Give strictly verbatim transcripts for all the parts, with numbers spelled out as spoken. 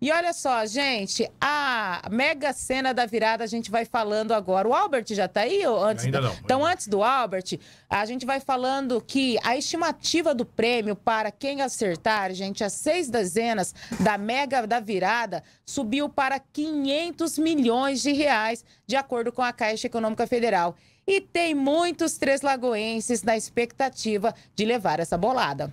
E olha só, gente, a Mega Sena da virada a gente vai falando agora. O Albert já tá aí? Ou antes Ainda da... não. Então, antes do Albert, a gente vai falando que a estimativa do prêmio para quem acertar, gente, as seis dezenas da Mega da virada subiu para quinhentos milhões de reais, de acordo com a Caixa Econômica Federal. E tem muitos três lagoenses na expectativa de levar essa bolada.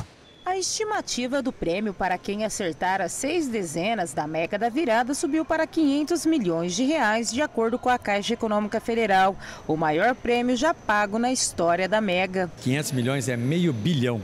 A estimativa do prêmio para quem acertar as seis dezenas da Mega da virada subiu para quinhentos milhões de reais, de acordo com a Caixa Econômica Federal, o maior prêmio já pago na história da Mega. quinhentos milhões é meio bilhão,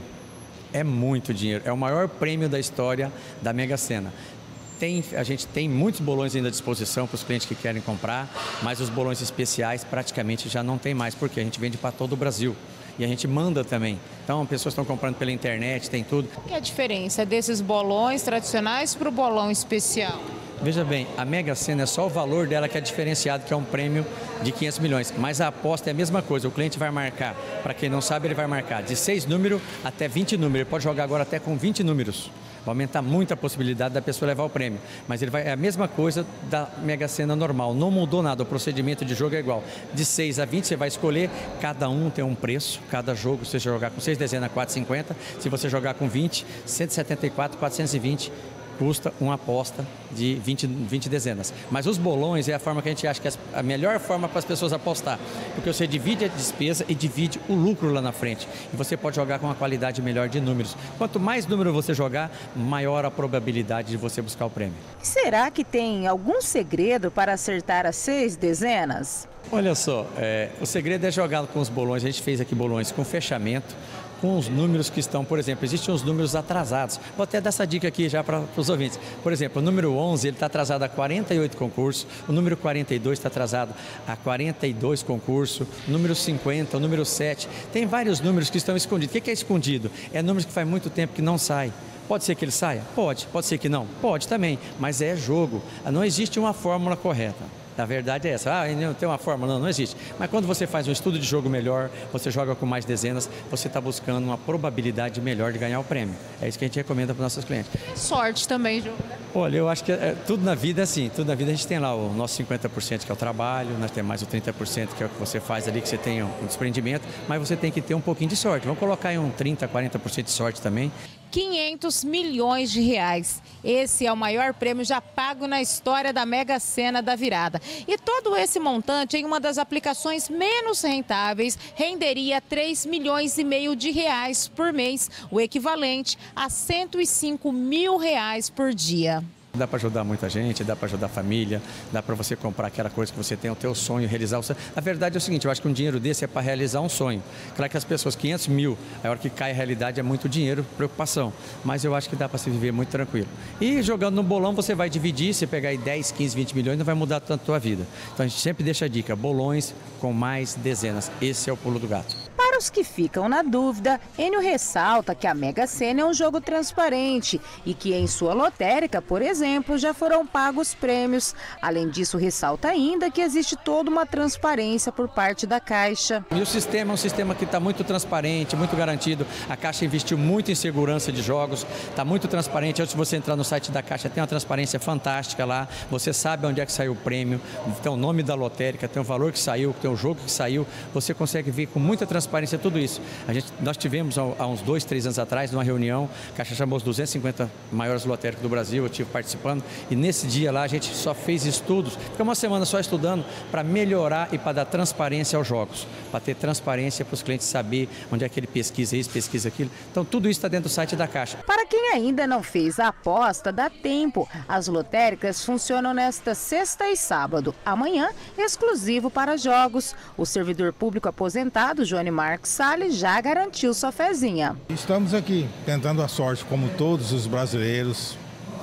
é muito dinheiro, é o maior prêmio da história da Mega Sena. Tem, a gente tem muitos bolões ainda à disposição para os clientes que querem comprar, mas os bolões especiais praticamente já não tem mais, porque a gente vende para todo o Brasil. E a gente manda também. Então, as pessoas estão comprando pela internet, tem tudo. Qual que é a diferença desses bolões tradicionais para o bolão especial? Veja bem, a Mega Sena é só o valor dela que é diferenciado, que é um prêmio de quinhentos milhões. Mas a aposta é a mesma coisa. O cliente vai marcar, para quem não sabe, ele vai marcar de seis números até vinte números. Ele pode jogar agora até com vinte números. Vai aumentar muito a possibilidade da pessoa levar o prêmio. Mas ele vai, é a mesma coisa da Mega Sena normal. Não mudou nada, o procedimento de jogo é igual. De seis a vinte você vai escolher, cada um tem um preço. Cada jogo, se você jogar com seis dezenas, quatrocentos e cinquenta. Se você jogar com vinte, cento e setenta e quatro, quatrocentos e vinte. Custa uma aposta de vinte, vinte dezenas. Mas os bolões é a forma que a gente acha que é a melhor forma para as pessoas apostar. Porque você divide a despesa e divide o lucro lá na frente. E você pode jogar com uma qualidade melhor de números. Quanto mais número você jogar, maior a probabilidade de você buscar o prêmio. Será que tem algum segredo para acertar as seis dezenas? Olha só, é, o segredo é jogar com os bolões. A gente fez aqui bolões com fechamento, com os números que estão, por exemplo, existem os números atrasados. Vou até dar essa dica aqui já para os ouvintes. Por exemplo, o número onze, ele está atrasado a quarenta e oito concursos, o número quarenta e dois está atrasado a quarenta e dois concursos, o número cinquenta, o número sete. Tem vários números que estão escondidos. O que é escondido? É números que faz muito tempo que não sai. Pode ser que ele saia? Pode. Pode ser que não? Pode também. Mas é jogo. Não existe uma fórmula correta. A verdade é essa. Ah, não tem uma fórmula, não, não existe. Mas quando você faz um estudo de jogo melhor, você joga com mais dezenas, você está buscando uma probabilidade melhor de ganhar o prêmio. É isso que a gente recomenda para os nossos clientes. Sorte também, Ju. Olha, eu acho que é, tudo na vida é assim. Tudo na vida a gente tem lá o nosso cinquenta por cento que é o trabalho, nós temos mais o trinta por cento que é o que você faz ali, que você tem um desprendimento, mas você tem que ter um pouquinho de sorte. Vamos colocar aí um trinta, quarenta por cento de sorte também. quinhentos milhões de reais. Esse é o maior prêmio já pago na história da Mega Sena da virada. E todo esse montante em uma das aplicações menos rentáveis renderia três milhões e meio de reais por mês, o equivalente a cento e cinco mil reais por dia. Dá para ajudar muita gente, dá para ajudar a família, dá para você comprar aquela coisa que você tem, o teu sonho, realizar o sonho. A verdade é o seguinte, eu acho que um dinheiro desse é para realizar um sonho. Claro que as pessoas, quinhentos mil, a hora que cai a realidade é muito dinheiro, preocupação. Mas eu acho que dá para se viver muito tranquilo. E jogando no bolão você vai dividir, você pegar aí dez, quinze, vinte milhões, não vai mudar tanto a tua vida. Então a gente sempre deixa a dica, bolões com mais dezenas. Esse é o pulo do gato. Para os que ficam na dúvida, Enio ressalta que a Mega Sena é um jogo transparente e que em sua lotérica, por exemplo, já foram pagos prêmios. Além disso, ressalta ainda que existe toda uma transparência por parte da Caixa. E o sistema é um sistema que está muito transparente, muito garantido. A Caixa investiu muito em segurança de jogos, está muito transparente. Antes de você entrar no site da Caixa, tem uma transparência fantástica lá. Você sabe onde é que saiu o prêmio, tem o nome da lotérica, tem o valor que saiu, tem o jogo que saiu. Você consegue ver com muita transparência tudo isso. A gente, nós tivemos há uns dois, três anos atrás, numa reunião, a Caixa chamou os duzentas e cinquenta maiores lotéricos do Brasil, eu estive participando, e nesse dia lá a gente só fez estudos, ficou uma semana só estudando para melhorar e para dar transparência aos jogos, para ter transparência para os clientes saber onde é que ele pesquisa isso, pesquisa aquilo. Então tudo isso está dentro do site da Caixa. Para quem ainda não fez a aposta, dá tempo. As lotéricas funcionam nesta sexta e sábado. Amanhã, exclusivo para jogos. O servidor público aposentado, Johnny Marcos Salles, já garantiu sua fezinha. Estamos aqui tentando a sorte, como todos os brasileiros,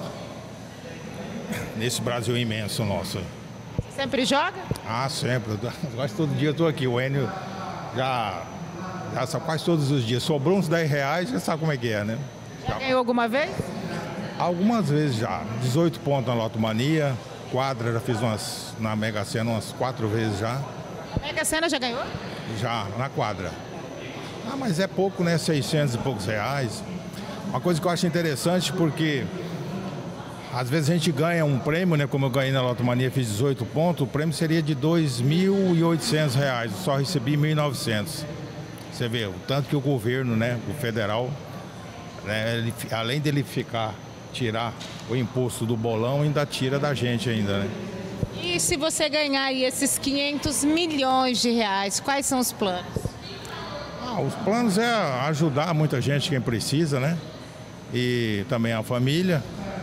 nesse Brasil imenso nosso. Sempre joga? Ah, sempre. Quase todo dia eu estou aqui. O Enio já, já sabe, quase todos os dias. Sobrou uns dez reais, já sabe como é que é, né? Já ganhou alguma vez? Algumas vezes já. dezoito pontos na Lotomania. Quadra, já fiz umas, na Mega Sena umas quatro vezes já. A Mega Sena já ganhou? Já, na quadra. Ah, mas é pouco, né? seiscentos e poucos reais. Uma coisa que eu acho interessante porque às vezes a gente ganha um prêmio, né? Como eu ganhei na Lotomania, fiz dezoito pontos, o prêmio seria de dois mil e oitocentos reais, eu só recebi mil e novecentos. Você vê, o tanto que o governo, né, o federal, né, ele, além dele ficar, tirar o imposto do bolão, ainda tira da gente ainda, né? E se você ganhar aí esses quinhentos milhões de reais, quais são os planos? Ah, os planos é ajudar muita gente, quem precisa, né? E também a família.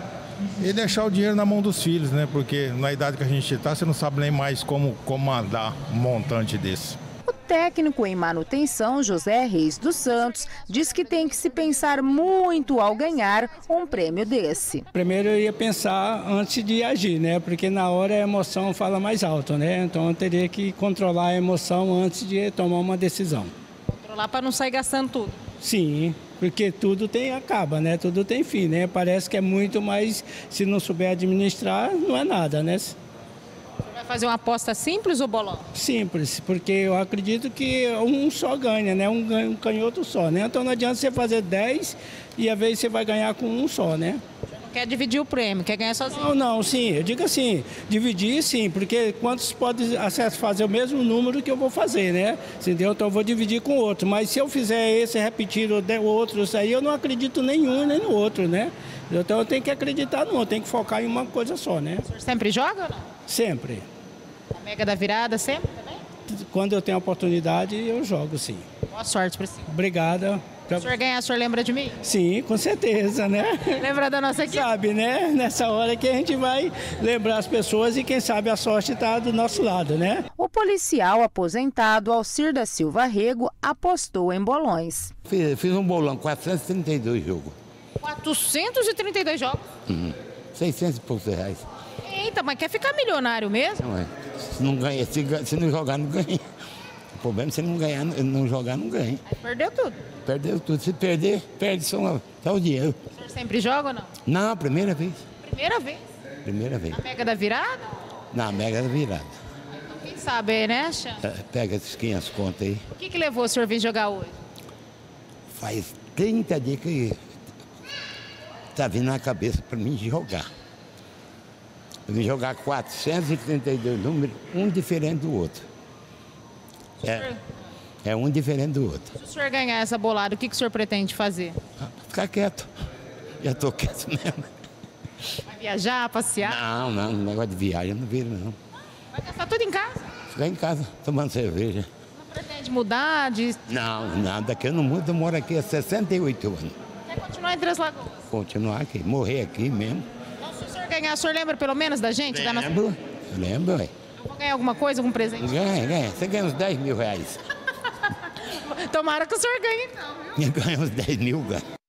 E deixar o dinheiro na mão dos filhos, né? Porque na idade que a gente está, você não sabe nem mais como comandar um montante desse. O técnico em manutenção, José Reis dos Santos, diz que tem que se pensar muito ao ganhar um prêmio desse. Primeiro eu ia pensar antes de agir, né? Porque na hora a emoção fala mais alto, né? Então eu teria que controlar a emoção antes de tomar uma decisão. Controlar para não sair gastando tudo. Sim, porque tudo tem acaba, né? Tudo tem fim, né? Parece que é muito, mas se não souber administrar, não é nada, né? Você vai fazer uma aposta simples ou bolão? Simples, porque eu acredito que um só ganha, né? Um, ganha, um canhoto só, né? Então não adianta você fazer dez e às vezes você vai ganhar com um só, né? Não quer dividir o prêmio, quer ganhar sozinho? Não, não, sim, eu digo assim, dividir sim, porque quantos podem fazer o mesmo número que eu vou fazer, né? Entendeu? Então eu vou dividir com outro, mas se eu fizer esse repetir o outro, isso aí eu não acredito nenhum nem no outro, né? Então eu tenho que acreditar no outro, tenho que focar em uma coisa só, né? O senhor sempre joga ou não? Sempre. A Mega da Virada sempre também? Quando eu tenho a oportunidade, eu jogo sim. Boa sorte para você. Obrigada. Se o senhor ganhar, o senhor lembra de mim? Sim, com certeza, né? Lembra da nossa equipe? Sabe, né? Nessa hora que a gente vai lembrar as pessoas e quem sabe a sorte está do nosso lado, né? O policial aposentado Alcir da Silva Rego apostou em bolões. Fiz, fiz um bolão, quatrocentos e trinta e dois jogos. quatrocentos e trinta e dois jogos? Uhum. seiscentos e poucos reais. Eita, mas quer ficar milionário mesmo? Não é. Se não ganha, se, se não jogar, não ganha. O problema é se não ganhar, não jogar, não ganha. Aí perdeu tudo. Perdeu tudo. Se perder, perde só, só o dinheiro. O senhor sempre joga ou não? Não, primeira vez. Primeira vez? Primeira vez. Na Mega da Virada? Na Mega da Virada. Então, quem sabe, né, Xan? É, pega esses quinhentos contas aí. O que, que levou o senhor vir jogar hoje? Faz trinta dias que tá vindo na cabeça para mim jogar. Eu vim jogar quatrocentos e trinta e dois números, um diferente do outro. É, é um diferente do outro. Se o senhor ganhar essa bolada, o que, que o senhor pretende fazer? Ficar quieto. Já estou quieto mesmo. Vai viajar, passear? Não, não, negócio de viagem eu não viro, não. Vai gastar tudo em casa? Ficar em casa, tomando cerveja. Não pretende mudar? De... Não, nada, daqui eu não mudo, eu moro aqui há sessenta e oito anos. Quer continuar em Três Lagoas? Continuar aqui, morrer aqui mesmo. Então, se o senhor ganhar, o senhor lembra pelo menos da gente? Da nossa... Lembro, lembro, ué. Eu vou ganhar alguma coisa, algum presente? Ganha, ganha. Você ganha uns dez mil reais. Tomara que o senhor ganhe, então, viu? Ganha uns dez mil, ganha.